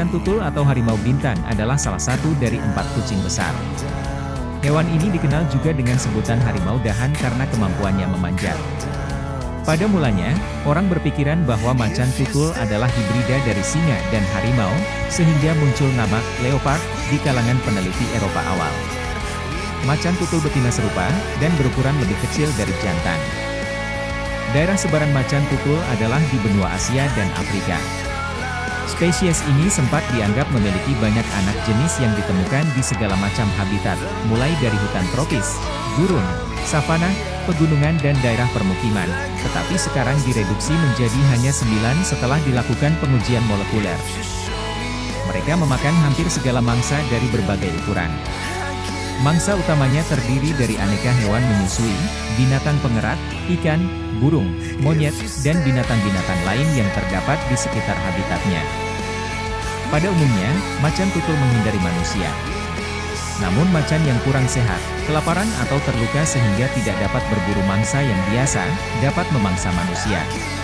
Macan tutul atau harimau bintang adalah salah satu dari 4 kucing besar. Hewan ini dikenal juga dengan sebutan harimau dahan karena kemampuannya memanjat. Pada mulanya, orang berpikiran bahwa macan tutul adalah hibrida dari singa dan harimau, sehingga muncul nama leopard di kalangan peneliti Eropa awal. Macan tutul betina serupa, dan berukuran lebih kecil dari jantan. Daerah sebaran macan tutul adalah di benua Asia dan Afrika. Spesies ini sempat dianggap memiliki banyak anak jenis yang ditemukan di segala macam habitat, mulai dari hutan tropis, gurun, savana, pegunungan dan daerah permukiman, tetapi sekarang direduksi menjadi hanya 9 setelah dilakukan pengujian molekuler. Mereka memakan hampir segala mangsa dari berbagai ukuran. Mangsa utamanya terdiri dari aneka hewan menyusui, binatang pengerat, ikan, burung, monyet, dan binatang-binatang lain yang terdapat di sekitar habitatnya. Pada umumnya, macan tutul menghindari manusia. Namun macan yang kurang sehat, kelaparan atau terluka sehingga tidak dapat berburu mangsa yang biasa, dapat memangsa manusia.